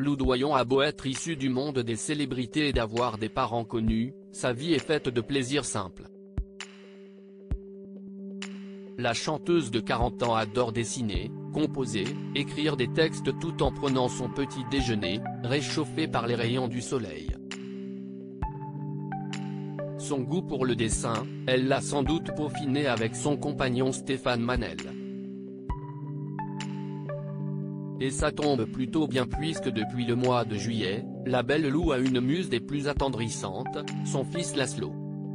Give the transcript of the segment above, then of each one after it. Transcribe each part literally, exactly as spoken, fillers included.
Lou Doyon a beau être issue du monde des célébrités et d'avoir des parents connus, sa vie est faite de plaisirs simples. La chanteuse de quarante ans adore dessiner, composer, écrire des textes tout en prenant son petit déjeuner, réchauffé par les rayons du soleil. Son goût pour le dessin, elle l'a sans doute peaufiné avec son compagnon Stéphane Manel. Et ça tombe plutôt bien puisque depuis le mois de juillet, la belle Lou a une muse des plus attendrissantes, son fils Laszlo.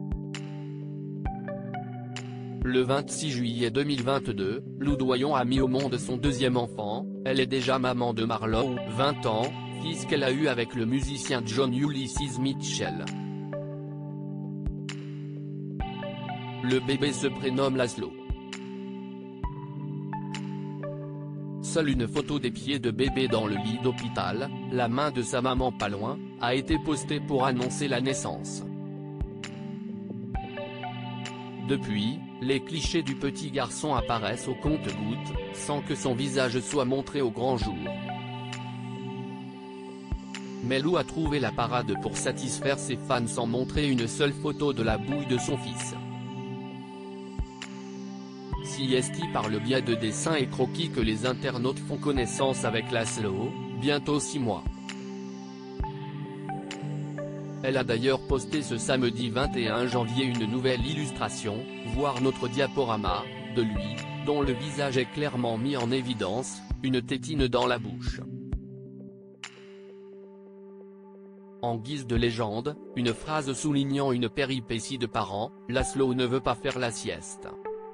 Le vingt-six juillet deux mille vingt-deux, Lou Doyon a mis au monde son deuxième enfant, elle est déjà maman de Marlo, vingt ans, fils qu'elle a eu avec le musicien John Ulysses Mitchell. Le bébé se prénomme Laszlo. Seule une photo des pieds de bébé dans le lit d'hôpital, la main de sa maman pas loin, a été postée pour annoncer la naissance. Depuis, les clichés du petit garçon apparaissent au compte-gouttes, sans que son visage soit montré au grand jour. Mais Lou a trouvé la parade pour satisfaire ses fans sans montrer une seule photo de la bouille de son fils. C'est par le biais de dessins et croquis que les internautes font connaissance avec Laszlo, bientôt six mois. Elle a d'ailleurs posté ce samedi vingt et un janvier une nouvelle illustration, voire notre diaporama, de lui, dont le visage est clairement mis en évidence, une tétine dans la bouche. En guise de légende, une phrase soulignant une péripétie de parents, Laszlo ne veut pas faire la sieste.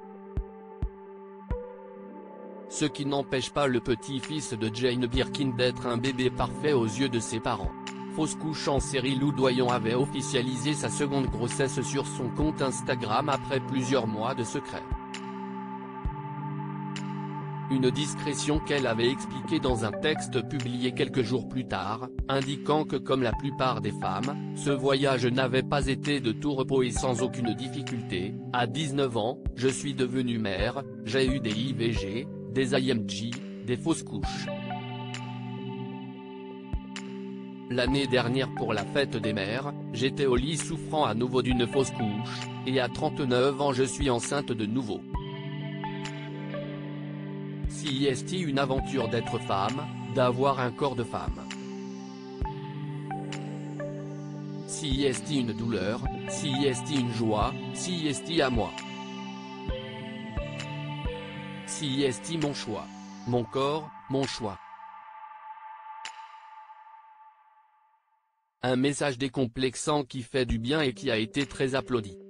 Ce qui n'empêche pas le petit-fils de Jane Birkin d'être un bébé parfait aux yeux de ses parents. Fausse couche en série. Lou Doyon avait officialisé sa seconde grossesse sur son compte Instagram après plusieurs mois de secret. Une discrétion qu'elle avait expliquée dans un texte publié quelques jours plus tard, indiquant que comme la plupart des femmes, ce voyage n'avait pas été de tout repos et sans aucune difficulté. À dix-neuf ans, je suis devenue mère, j'ai eu des I V G, des I M G, des fausses couches. L'année dernière pour la fête des mères, j'étais au lit souffrant à nouveau d'une fausse couche, et à trente-neuf ans je suis enceinte de nouveau. C'est une aventure d'être femme, d'avoir un corps de femme. C'est une douleur, c'est une joie, c'est à moi. C'est mon choix. Mon corps, mon choix. Un message décomplexant qui fait du bien et qui a été très applaudi.